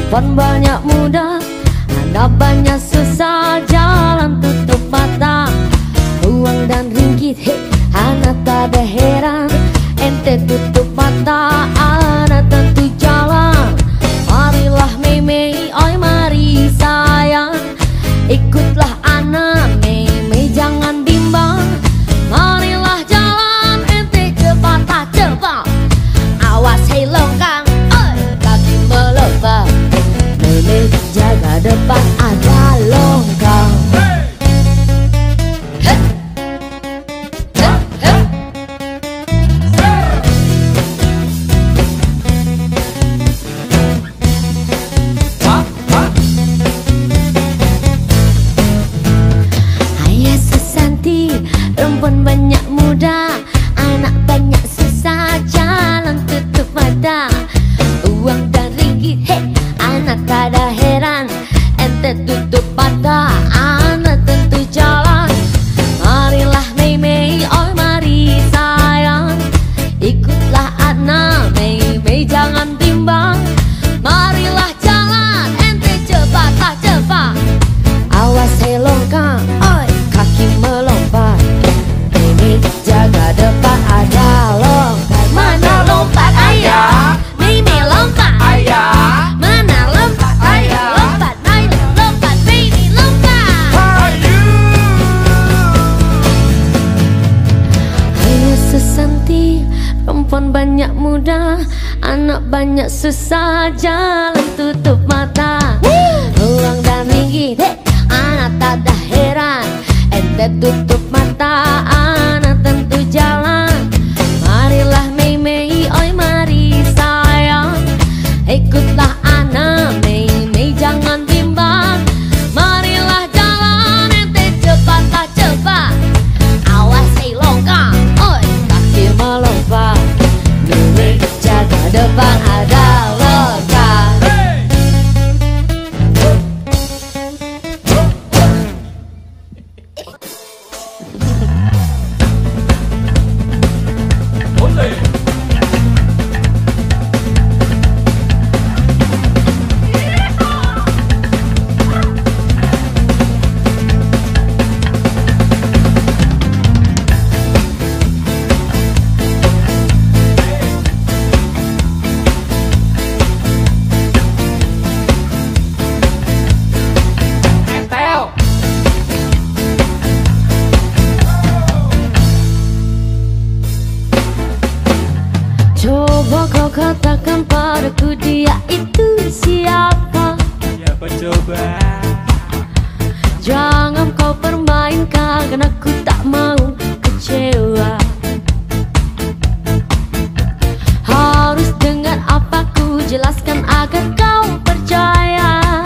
Perempuan banyak muda, anak banyak susah, jalan tutup mata. Uang dan ringgit, hey, anak tak ada heran. Ente tutup mata, anak tentu jalan. Marilah meme, oi mari sayang, ikutlah anak meme, jangan bimbang. Marilah jalan, ente cepat tak cepat. Awas hei longkang, oi kaki melompat. Meme jaga depan, ada longkang. Perempuan banyak muda, anak banyak susah, jalan tutup mata. Uang dan ringgit, hey, anak tak ada heran. Ente tutup mata, anak tentu jalan. Marilah meme, oh mari sayang, ikutlah anak meme, jangan bimbang. Marilah jalan, ente cepat tak cepat. Awas hei longkang, oi kaki melompat. Jaga depan, ada lompat. Mana lompat ayah? Mimi lompat ayah. Mana lompat ayah? Lompat Mimi lompat, baby lompat. Ayo sesanti, perempuan banyak muda, anak banyak susah, jalan tutup mata. Uang dan ringgit, hey, anak tak ada heran. Ente tutup mata, anak tentu jalan. Marilah meme, oi mari sayang, ikutlah anak meme, jangan bimbang. Marilah jalan, ente cepat tak cepat. Awas hei longkang, oi kaki melompat. Meme jaga depan, ada longkang. Coba kau katakan padaku, dia itu siapa? Siapa coba? Jangan kau permainkan, karena aku tak mau kecewa. Harus dengan apa ku jelaskan agar kau percaya.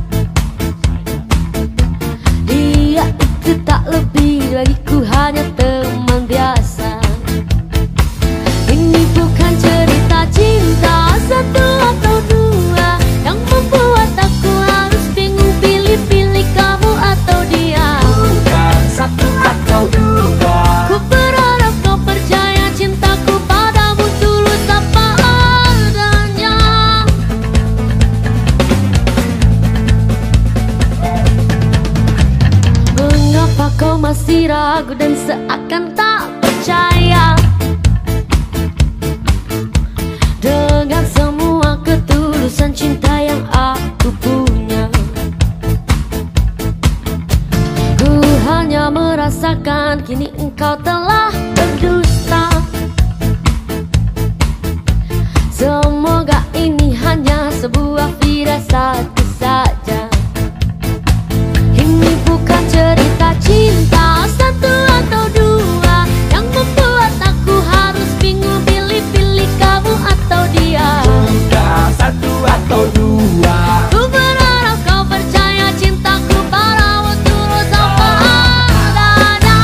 Dia itu tak lebih bagiku, hanya teman biasa. Ini bukan cerita cinta satu atau dua yang membuat aku harus bingung pilih-pilih kamu atau dia. Bukan satu atau dua. Ku berharap kau percaya cintaku padamu tulus apa adanya. Mengapa kau masih ragu dan seakan tak percaya dengan semua ketulusan cinta yang aku punya? Ku hanya merasakan kini engkau telah berdusta. Semoga ini hanya sebuah firasat saja. Ini bukan cerita cinta satu atau dua yang membuat aku harus bingung pilih-pilih kamu atau dia. Bukan satu atau dua. Ku berharap kau percaya cintaku padamu tulus apa adanya.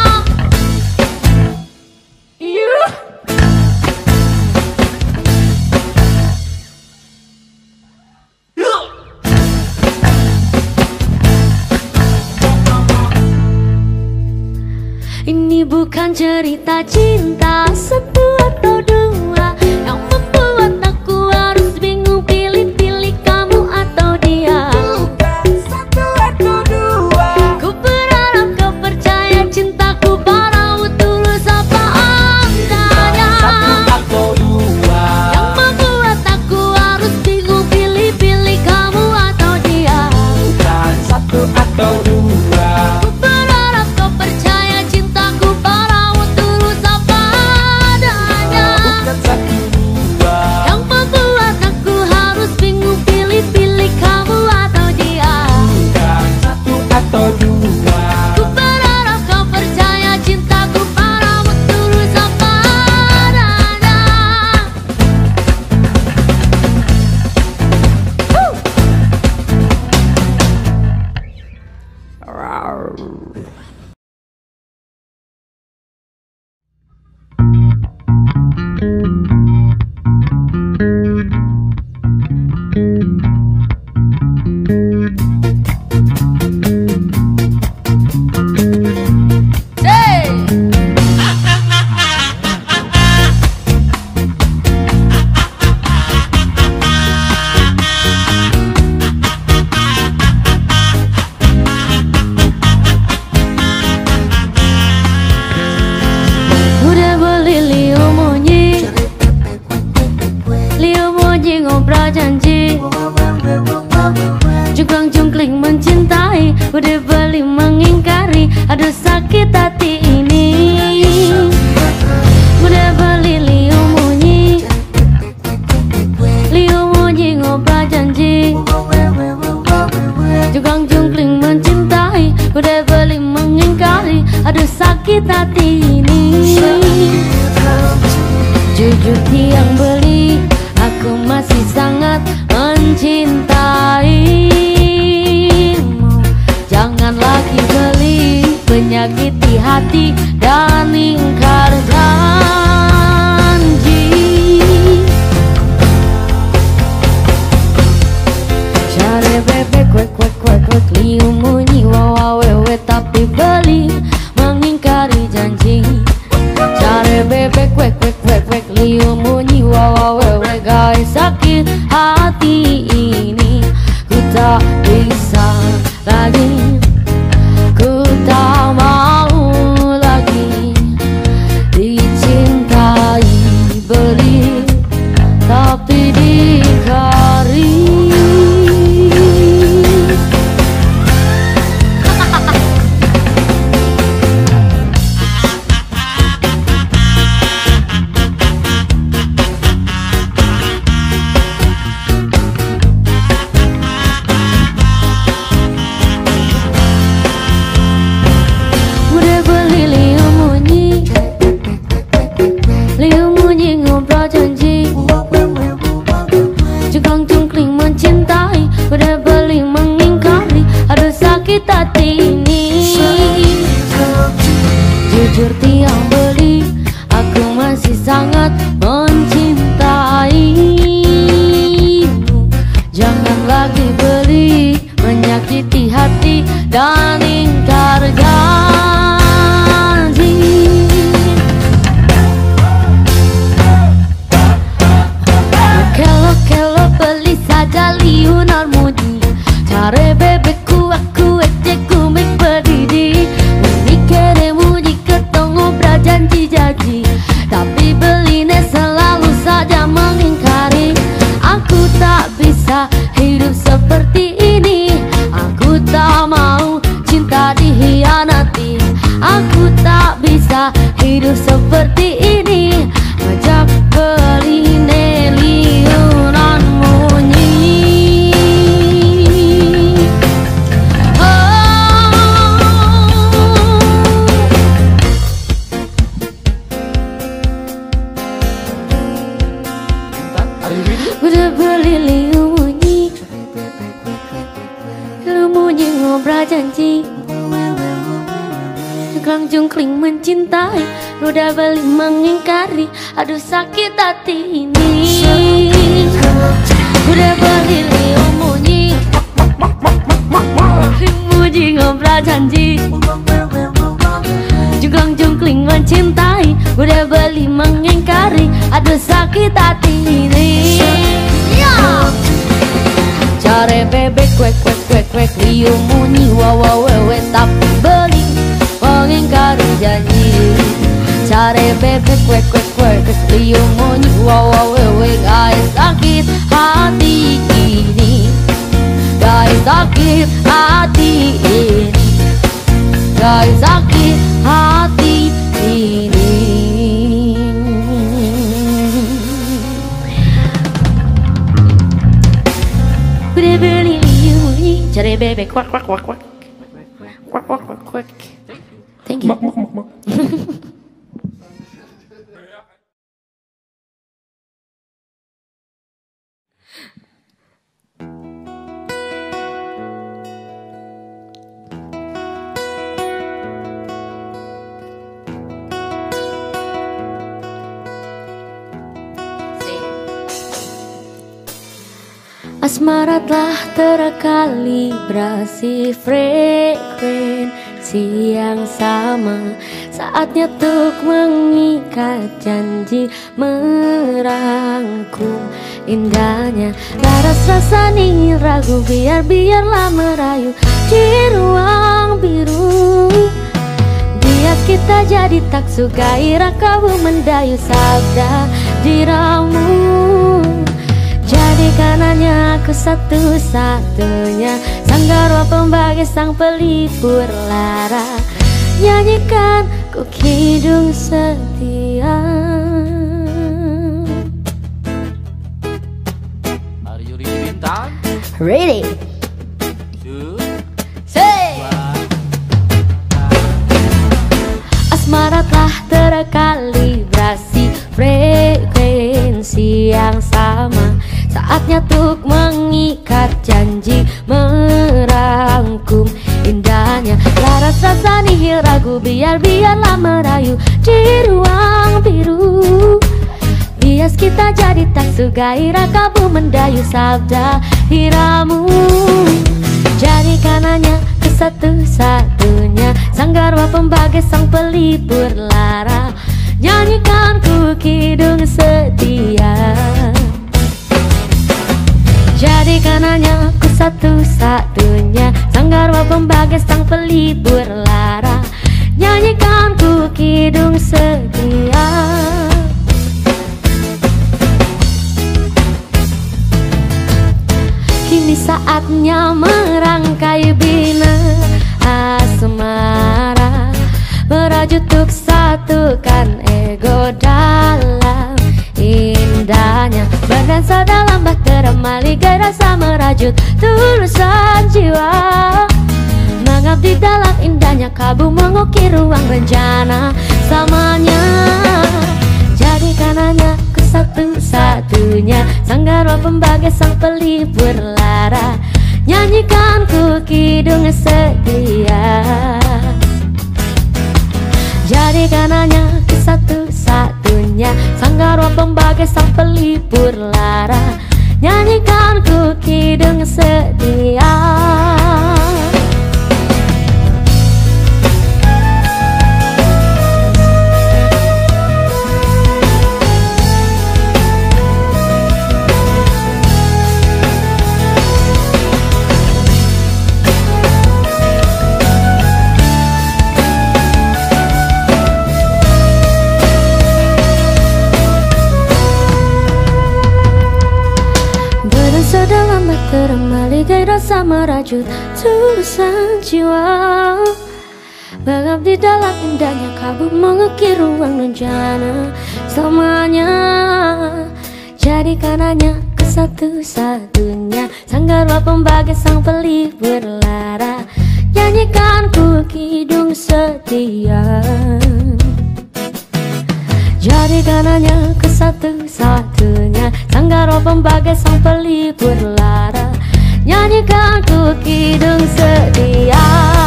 Ini bukan cerita cinta satu atau dua yang membuat aku harus bingung pilih-pilih kamu Jujur tiang beli, aku masih sangat mencintaimu. Jangan lagi beli, menyakiti hati dan ingkar janji. Cari bebek kwek kwek kwek kwek, liu munyi wawa wewe tapi beli mengingkari janji. Cari bebek kwek kwek kwek kwek, liu munyi wawa wewe guys, sakit hati ini ku tak bisa lagi, ku tak mau lagi dicintai, beli tapi dikari. Jujur tiang beli, aku masih sangat mencintaimu. Jangan lagi beli, menyakiti hati dan ingkar janji. Kelo beli saja liunar muji, cari bebekku aku ecekku mek berdiri. Janji, tapi beline selalu saja mengingkari. Aku tak bisa hidup seperti ini, aku tak mau cinta dihianati. Aku tak bisa hidup seperti ini, ngajak beline liunan munyi. Udah beli liu munyi, liu munyi ngobrol janji, jungkling mencintai, udah beli mengingkari. Aduh sakit hati ini. Udah beli liu munyi, liu munyi ngobrol janji, jungkling mencintai, udah beli mengingkari. Aduh sakit hati ini. Cari bebek kwek kwek kwek kwek, liu munyi wawa wewe tapi beli mengingkari janji. Cari bebek kwek kwek kwek kwek, liu munyi wawa wewe guys, sakit hati ini, guys sakit hati ini, guys sakit hati ini. Beli liu munyi, cari bebek kwak kwak kwak kwak kwak kwak kwak kwak. Thank you. Asmara telah terkalibrasi, frekuensi yang sama. Saatnya untuk mengikat janji, merangkum indahnya laras rasa ingin ragu. Biarlah merayu di ruang biru. Biar kita jadi tak suka gairah kamu mendayu sabda diramu. Jadikan hanya aku satu-satunya, Sanggarwa pembagai sang pelipur lara. Nyanyikan ku kidung setia. Are you ready Bintang? Ready. Asmara telah terkalibrasi, frekuensi bersama. Saatnya untuk mengikat janji, merangkum indahnya rasa nihil ragu. Biarlah merayu di ruang biru. Bias kita jadi tak gairah kamu mendayu sabda hiramu. Jadikan hanya satu-satunya sanggarwa pembagai sang pelipur lara. Nyanyikan ku kidung setia. Jadikan hanya ku satu-satunya sanggarwa pembagai sang pelipur lara. Nyanyikan ku kidung setia. Kini saatnya merangkai bina asmara, merajut untuk satukan ego dalam indahnya. Berdansa dalam bahtera maligai rasa merajut tulusan jiwa. Mengabdi dalam indahnya kabu mengukir ruang rencana samanya. Jadikan hanya ku satu-satunya sanggarwa pembagai sang pelipur lara. Nyanyikan ku kidung setia. Jadikan hanya ku satu-satunya sanggarwa pembagai sang pelipur lara. Nyanyikan ku kidung setia. Dalam bahtera maligai rasa merajut tulusan jiwa. Mengabdi dalam indahnya kabu mengukir ruang rencana semuanya. Jadikan hanya ku satu-satunya sanggarwa pembagai sang pelipur lara. Nyanyikan ku kidung setia. Jadikan hanya ku satu-satunya sanggarwa pembagai sang pelipur lara. Nyanyikan ku kidung setia.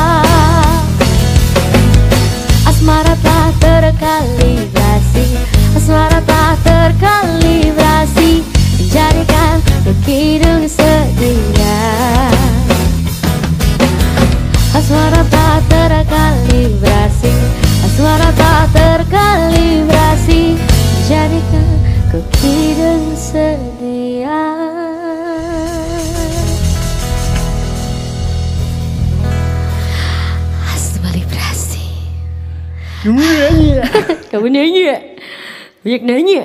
Asmara tak terkalibrasi, asmara tak terkalibrasi. Jadikan ku kidung setia. Asmara tak terkalibrasi, asmara tak terkalibrasi. Jadikan ku kidung setia. Asmalibrasi. Kamu nanya. Kamu nanya. Banyak nanya.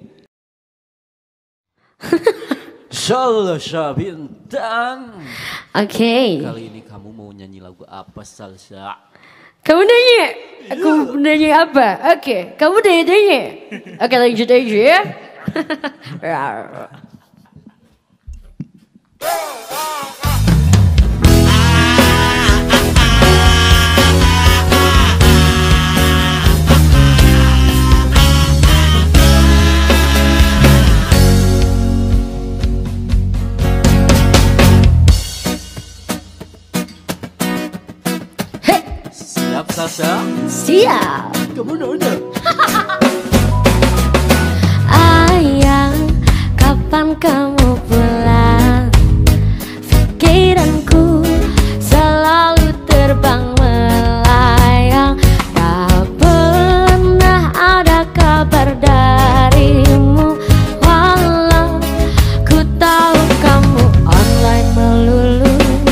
Salsa Bintang. Oke. Kali ini kamu mau nyanyi lagu apa, Salsa? Kamu nanya? Aku nanya apa? Oke, kamu nanya. Oke, lanjut aja ya. Siap, Salsa? Siap. Kamu nanya. Ayang, kapan kamu pulang? Pikiranku selalu terbang melayang. Tak pernah ada kabar darimu, walau ku tahu kamu online melulu.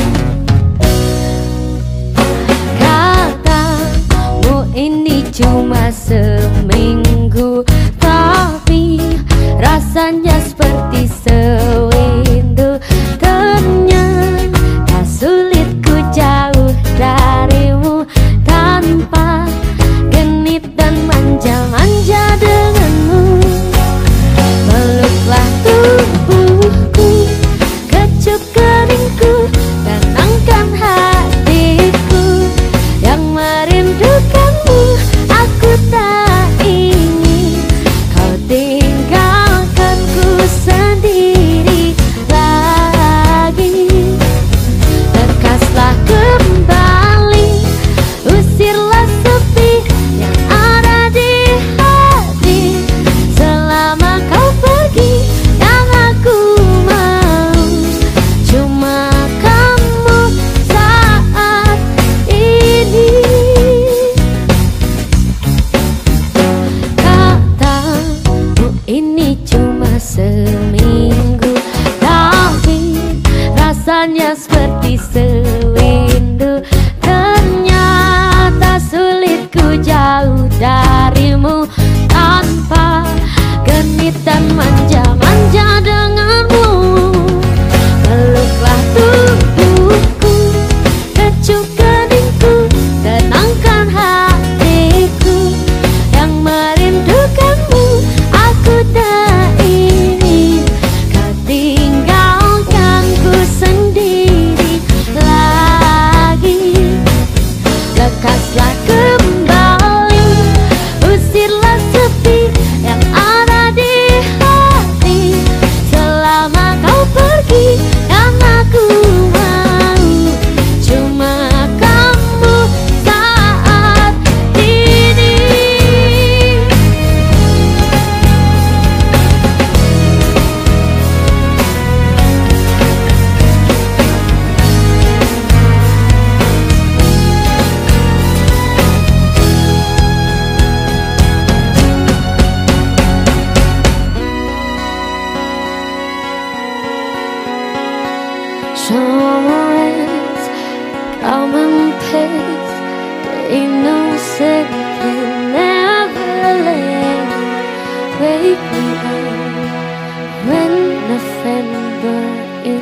Katamu ini cuma seminggu, tapi rasanya seperti sewindu. Ternyata sulit ku jauh darimu tanpa genit dan manja-manja denganmu. Peluklah tubuhku, kecup keningku, tenangkan hatiku yang merindukanmu. Aku tak ingin kau tinggalkanku sendiri. when November in.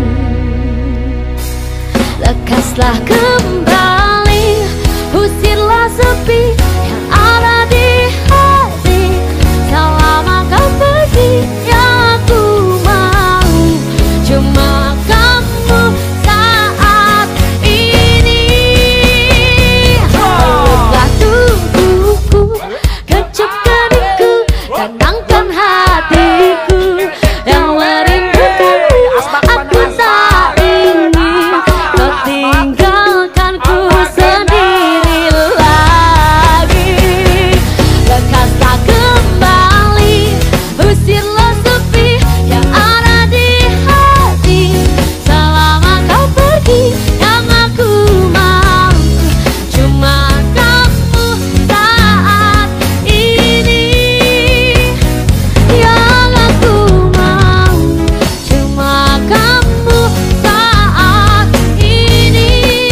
Lekaslah kembali, usirlah sepi yang ada di hati. Selama kau pergi, yang aku mau cuma kamu saat ini. Peluklah tubuhku, kecup keningku, tenangkan hatiku yang merindukanmu. Aku tak ingin kau tinggalkanku sendiri lagi. Lekaslah kembali, usirlah sepi yang ada di hati. Selama kau pergi, yang aku mau cuma kamu saat ini. Yang aku mau cuma kamu saat ini.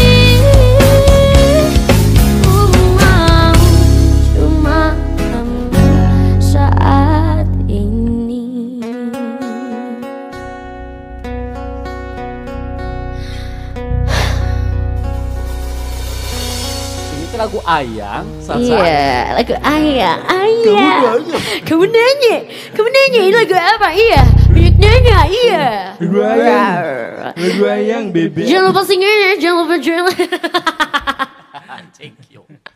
Aku mau cuma kamu saat ini. Ini tuh lagu Ayang, Salsa. Iya, lagu Ayang, Ayang. Kamu nanya ini lagu apa? Iya, banyak nanya, iya. Lagu Ayang, bebek. Jangan lupa singnya, jangan lupa jual. Thank you.